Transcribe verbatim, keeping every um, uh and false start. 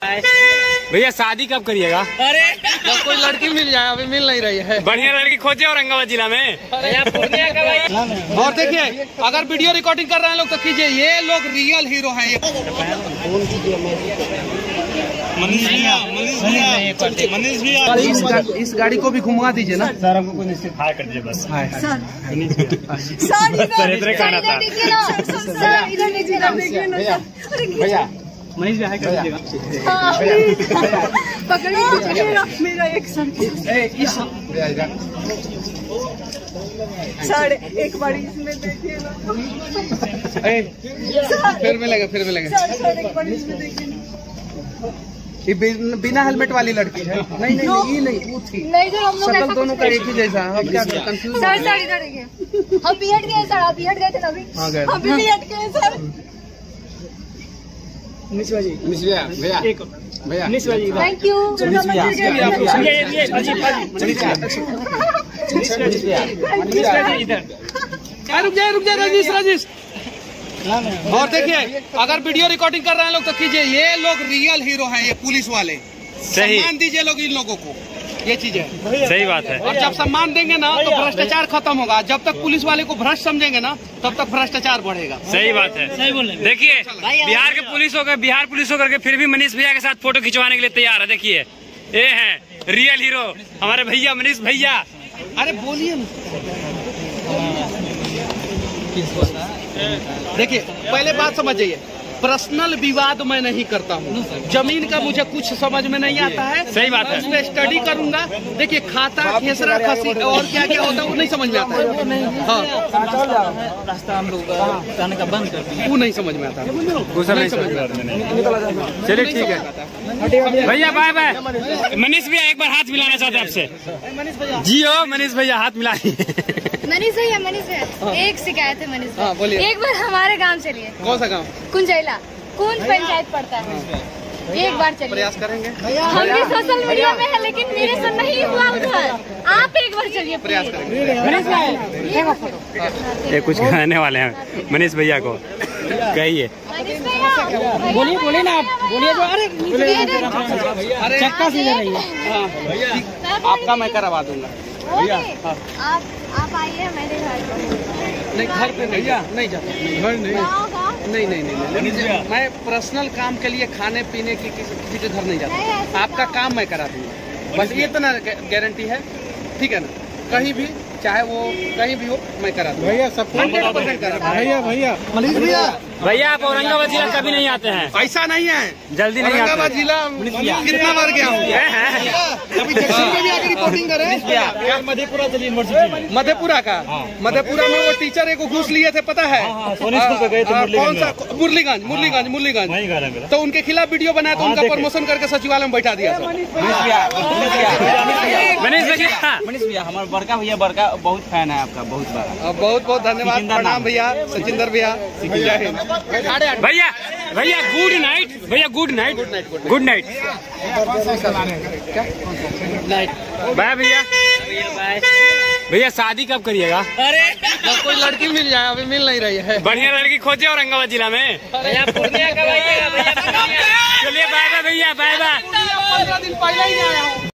भैया शादी कब करिएगा? अरे बस कोई लड़की मिल जाए, अभी मिल नहीं रही है। बढ़िया लड़की खोजे औरंगाबाद जिला में। और देखिए, अगर वीडियो रिकॉर्डिंग कर रहे हैं लोग तो कीजिए, ये लोग रियल हीरो हैं। मनीष भैया, मनीष भैया, मनीष भैया, इस, गा, इस गाड़ी को भी घुमा दीजिए ना सर। हमको कोई निश्चित हाई कर दीजिए बस। सर इधर कहना था। सर इधर देखिए ना, देखिए ना भैया, मनीष भैया हाई कर दीजिएगा। पकड़िएगा मेरा एक सर। सर एक बार इसमें देखिए ना। फिर मिलेगा, फिर मिलेगा। सर एक बार इसमें देखिए ना। ये बिना हेलमेट वाली लड़की है। नहीं नहीं ये नहीं, वो थी। नहीं सर, हम लोग शक्ल दोनों का एक ही जैसा है। अब क्या कंफ्यूज? सर सर इधर देखिए, हम बीएड गए सर, आप बीएड गए थे ना अभी? हाँ गए। हम भी बीएड गए सर। मनीष भैया, मिस भैया, भैया एक भैया, मनीष भैया, थैंक यू। इधर रुक जाए, रुक जाए राजेश, राजेश। और देखिए, अगर वीडियो रिकॉर्डिंग कर रहे हैं लोग तो कीजिए, ये लोग रियल हीरो हैं, ये पुलिस वाले। सही। सम्मान दीजिए लोग इन लोगों को, ये चीज है। सही बात है। और जब सम्मान देंगे ना तो भ्रष्टाचार खत्म होगा। जब तक पुलिस वाले को भ्रष्ट समझेंगे ना तब तक भ्रष्टाचार बढ़ेगा। सही बात है, सही बोल रहे हैं। देखिए, बिहार के पुलिस होकर बिहार पुलिस होकर के फिर भी मनीष भैया के साथ फोटो खिंचवाने के लिए तैयार है। देखिए, ये हैं रियल हीरो हमारे भैया मनीष भैया। अरे बोलिए ना। देखिए, पहले बात समझ जाइए, पर्सनल विवाद मैं नहीं करता हूँ। जमीन का मुझे कुछ समझ में नहीं आता है। सही बात है। उस पर स्टडी करूंगा। देखिए, खाता खेसरा खसी और क्या क्या होता है वो नहीं समझ में आता है। हाँ, रास्ता हम लोग जाने का बंद कर दिया। वो नहीं समझ में आता है। वो सब नहीं समझ में आता। चलिए ठीक है भैया, बाय बाय। मनीष भैया एक बार हाथ मिलाना चाहते हैं आपसे। जी हो मनीष भैया, हाथ मिलाइए। मनीष भैया, मनीष भैया, एक शिकायत है मनीष हाँ, बोलिए। भैया। एक बार हमारे गांव चलिए। कौन सा गाँव? कुंजैला, कुंज पंचायत पड़ता है। एक बार चलिए। प्रयास करेंगे। हम भी सोशल मीडिया में है, लेकिन मेरे से नहीं हुआ उधर। आप एक बार चलिए, प्रयास करेंगे। ये कुछ कहने वाले हैं मनीष भैया को, कहिए। मनीष भैया बोलिए, बोलिए ना आप, बोलिए जो। अरे अरे चक्का सीधा नहीं है। हाँ, आपका मैं करवा दूंगा भैया। आप आप आइए, मैंने घर नहीं, घर पे नहीं जा, नहीं जाता। घर नहीं, नहीं नहीं नहीं, नहीं। मैं पर्सनल काम के लिए खाने पीने की किसी किसी के घर नहीं जाता। आपका काम मैं करा दूंगा, बस ये इतना गारंटी है, ठीक है ना? कहीं भी, चाहे वो कहीं भी हो, मैं करा दूंगा भैया। सब हंड्रेड परसेंट करा भैया। भैया मनीष भैया, भैया आप औरंगाबाद जिला कभी नहीं आते हैं? ऐसा नहीं है, जल्दी नहीं आते। औरंगाबाद जिला कितना बार गया हूँ। अभी जंक्शन में भी आके रिपोर्टिंग करें। मधेपुरा चलिए यूनिवर्सिटी। मधेपुरा का, मधेपुरा में वो टीचर एक घूस लिए थे, पता है? कौन सा? मुरलीगंज, मुरलीगंज, मुरलीगंज। तो उनके खिलाफ वीडियो बनाया तो उनका प्रमोशन करके सचिवालय में बैठा दिया। मनीष भैया, मनीष भैया हमारे बड़का भैया, बड़का बहुत फैन है आपका, बहुत बड़ा। बहुत बहुत धन्यवाद, प्रणाम भैया, सचिंदर भैया, जय हिंद भैया। भैया गुड नाइट भैया, good night, good night, night. Bye भैया। भैया शादी कब करिएगा? अरे बस कोई लड़की मिल जाए, अभी मिल नहीं रही है। बढ़िया लड़की खोजे औरंगाबाद जिला में। पूर्णिया का भैया। चलिए बाय बाय भैया, बाय बाय। पंद्रह दिन पहले ही आया हूँ।